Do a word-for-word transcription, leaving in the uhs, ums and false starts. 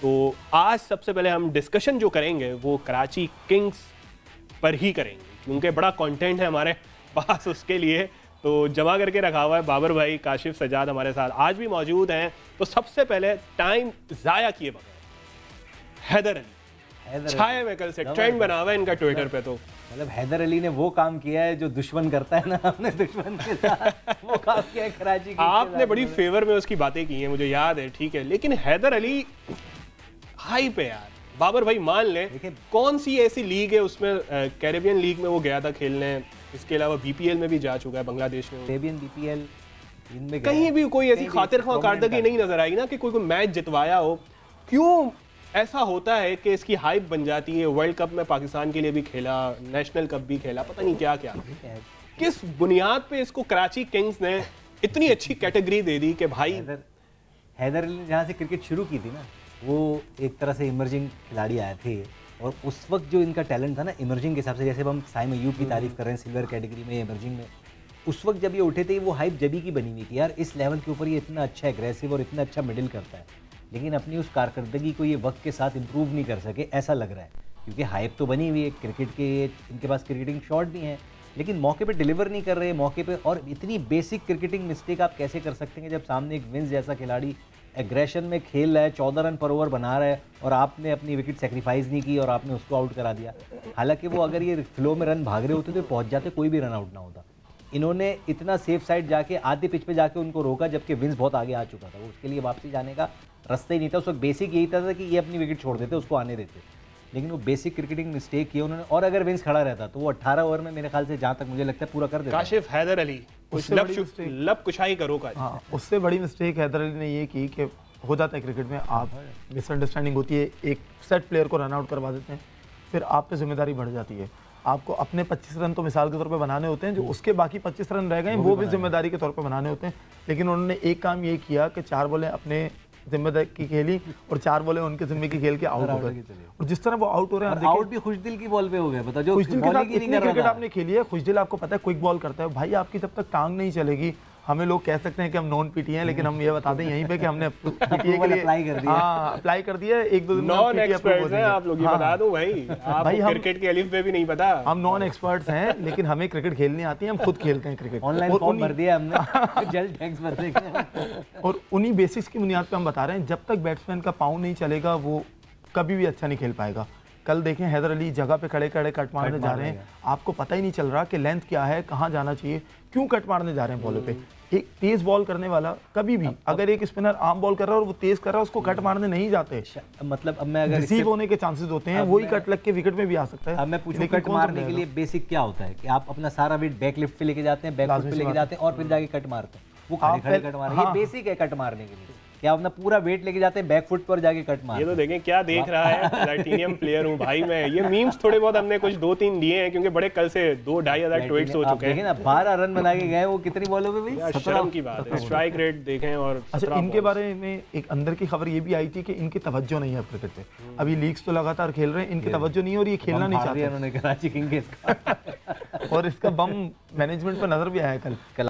तो आज सबसे पहले हम डिस्कशन जो करेंगे वो कराची किंग्स पर ही करेंगे, क्योंकि बड़ा कंटेंट है हमारे पास उसके लिए। तो जमा करके रखा हुआ है। बाबर भाई, काशिफ, सजाद हमारे साथ आज भी मौजूद हैं। तो सबसे पहले टाइम ज़ाया किए बगैर हैदर अली छाए में कल से ट्रेंड बना हुआ है इनका ट्विटर पे। तो मतलब हैदर अली ने वो काम किया है जो दुश्मन करता है ना, अपने दुश्मन के साथ वो काम किया है कराची की। आपने बड़ी फेवर में उसकी बातें की हैं, मुझे याद है, ठीक है, लेकिन हैदर अली हाई पे यार। बाबर भाई मान लें कौन सी ऐसी लीग है उसमें, कैरेबियन लीग में वो गया था खेलने, इसके अलावा बीपीएल में भी जा चुका है बांग्लादेश में। कैरेबियन बीपीएल इनमें कहीं भी कोई ऐसी खातिर ख्वाह कारदगी नहीं नजर आई ना कि कोई कोई मैच जितवाया हो। क्यों ऐसा होता है कि इसकी हाइप बन जाती है? वर्ल्ड कप में पाकिस्तान के लिए भी खेला, नेशनल कप भी खेला, पता नहीं क्या क्या। किस बुनियाद पे इसको कराची किंग्स ने इतनी अच्छी कैटेगरी दे दी कि भाई हैदर अली ने जहाँ से क्रिकेट शुरू की थी ना, वो एक तरह से इमर्जिंग खिलाड़ी आए थे, और उस वक्त जो इनका टैलेंट था ना इमर्जिंग के हिसाब से, जैसे हम साइम अय्यूब की तारीफ कर रहे हैं सिल्वर कैटेगरी में, इमर्जिंग में, उस वक्त जब ये उठे थे वो हाइप जबी की बनी हुई थी यार। इस लेवल के ऊपर ये इतना अच्छा एग्रेसिव और इतना अच्छा मिडिल करता है, लेकिन अपनी उस कारकर्दगी को ये वक्त के साथ इम्प्रूव नहीं कर सके, ऐसा लग रहा है। क्योंकि हाइप तो बनी हुई है क्रिकेट के, इनके पास क्रिकेटिंग शॉट भी हैं, लेकिन मौके पे डिलीवर नहीं कर रहे मौके पे। और इतनी बेसिक क्रिकेटिंग मिस्टेक आप कैसे कर सकते हैं जब सामने एक विंस जैसा खिलाड़ी एग्रेशन में खेल रहा है, चौदह रन पर ओवर बना रहा है, और आपने अपनी विकेट सेक्रीफाइस नहीं की और आपने उसको आउट करा दिया। हालांकि वो अगर ये फ्लो में रन भाग रहे होते तो पहुंच जाते, कोई भी रन आउट ना होता। इन्होंने इतना सेफ साइड जाके आधे पिच पे जाके उनको रोका, जबकि विंस बहुत आगे आ चुका था, वो उसके लिए वापसी जाने का रास्ता ही नहीं था। उस वक्त बेसिक यही था कि ये अपनी विकेट छोड़ देते, उसको आने देते, लेकिन वो बेसिक क्रिकेटिंग मिस्टेक किया उन्होंने। और अगर विंस खड़ा रहता तो वो अठारह ओवर में मेरे ख्याल से, जहाँ तक मुझे लगता है, पूरा कर देता। काशिफ, हैदर अली लब कुशाई करो का। हाँ, उससे बड़ी मिस्टेक हैदर अली ने ये की कि हो जाता है क्रिकेट में, आप मिसअंडरस्टैंडिंग होती है, एक सेट प्लेयर को रन आउट करवा देते हैं, फिर आप पे जिम्मेदारी बढ़ जाती है। आपको अपने पच्चीस रन तो मिसाल के तौर पे बनाने होते हैं, जो उसके बाकी पच्चीस रन रह गए वो भी जिम्मेदारी के तौर पे बनाने होते हैं। लेकिन उन्होंने एक काम ये किया कि चार बॉलें अपने जिम्मेदारी की खेली और चार बॉलें उनके जिम्मे की खेल के आउट हो गए। और जिस तरह वो आउट हो रहे हैं, आउट भी खुशदिल की बॉल पे हो गए। बता, जो खुशदिल के साथ इतनी क्रिकेट आपने खेली है, खुशदिल आपको पता है क्विक बॉल करता है भाई, आपकी जब तक टांग नहीं चलेगी, हमें लोग कह सकते हैं कि हम नॉन पीटी हैं, लेकिन हम ये बता दें यहीं पे कि हमने पीटीए के लिए अप्लाई कर दिया। हाँ, अप्लाई कर दिया, एक दो दिन नॉन एक्सपर्ट्स हैं आप लोग, ये बता दो भाई, आप भाई हम क्रिकेट के अलिफ बे भी नहीं पता। हम नॉन एक्सपर्ट्स हैं, लेकिन हमें क्रिकेट खेलनी आती है, हम खुद खेलते हैं क्रिकेट। ऑनलाइन फॉर्म भर दिया हमने, जल्द टैक्स भर देंगे। और उन्हीं बेसिक्स की बुनियाद पे हम बता रहे हैं, जब तक बैट्समैन का पाँव नहीं चलेगा वो कभी भी अच्छा नहीं खेल पाएगा। कल देखें हैदर अली जगह पे खड़े खड़े कट मारने जा रहे हैं, आपको पता ही नहीं चल रहा कि लेंथ क्या है, कहाँ जाना चाहिए, क्यों कट मारने जा रहे हैं बॉलों पे। एक तेज बॉल करने वाला कभी भी अगर एक स्पिनर आर्म बॉल कर रहा है और वो तेज कर रहा है, उसको कट मारने नहीं जाते। मतलब अब मैं अगर रिसीव होने के चांसेस होते हैं, वही कट लग के विकेट में भी आ सकता है। अब मैं पूछूं, कट मारने के लिए बेसिक क्या होता है कि आप अपना सारा वेट बैक लिफ्ट पे लेके जाते हैं, बैक फुट पे लेके जाते हैं और फिर जाके कट मारते हैं, वो खड़े खड़े कट मारते हैं। ये बेसिक है कट मारने के लिए, कि आप अपना पूरा वेट लेके जाते हैं बैक फुट पर जाके कट मारते हैं। ये तो देखें क्या देख रहा है, प्लैटिनियम प्लेयर हूं भाई मैं। ये मीम्स थोड़े बहुत हमने कुछ दो तीन दिए हैं, क्योंकि बड़े कल से दो ढाई हजार ट्वीट्स हो चुके हैं। देखिए ना, बारह रन बना के गए, वो कितनी बॉलों पे भाई, शर्म की बात है। स्ट्राइक रेट देखें। और अच्छा, इनके बारे में एक अंदर की खबर ये भी आई थी कि इनकी तवज्जो नहीं है अब क्रिकेट पे। अभी लीग्स तो लगातार खेल रहे हैं, इनकी तवज्जो नहीं है और ये खेलना नहीं चाहते। उन्होंने कराची किंग्स और इसका बम मैनेजमेंट पर नजर भी आया कल।